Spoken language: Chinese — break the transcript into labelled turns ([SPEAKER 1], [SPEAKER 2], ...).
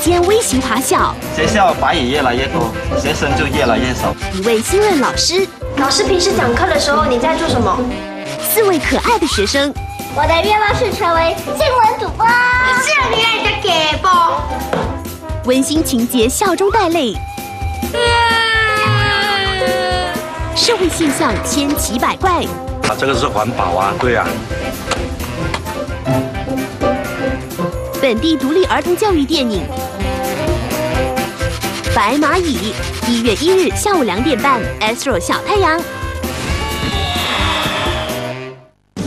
[SPEAKER 1] 间微型华小，
[SPEAKER 2] 学校白蚁越来越多，学生就越来越少。
[SPEAKER 1] 一位新任老师，
[SPEAKER 3] 老师平时讲课的时候你在做什么
[SPEAKER 1] ？4位可爱的学生。
[SPEAKER 4] 我的愿望是成为新闻主播。
[SPEAKER 3] 是你爱的给播。
[SPEAKER 1] 温馨情节笑中带泪，社会现象千奇百怪。
[SPEAKER 5] 这个是环保啊，对啊。
[SPEAKER 1] 本地独立儿童教育电影《白蚂蚁》，1月1日下午2点半，Astro 小太阳。